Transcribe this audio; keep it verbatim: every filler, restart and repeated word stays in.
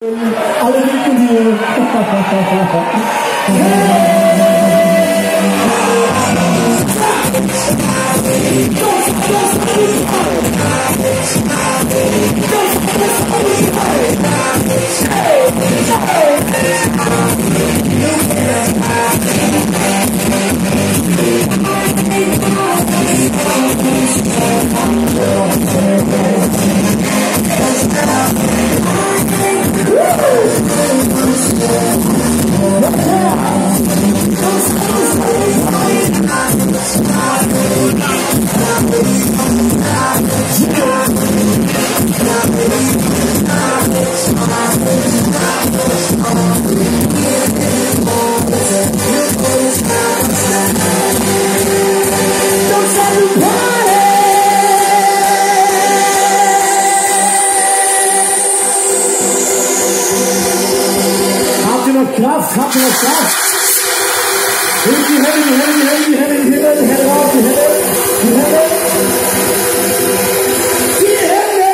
Alle lieben hier. Kraft, habt ihr noch Kraft? Hebt die Hände, die Hände, die Hände, die Hände, die Hände, die Hände raus, die Hände, die Hände. Die Hände!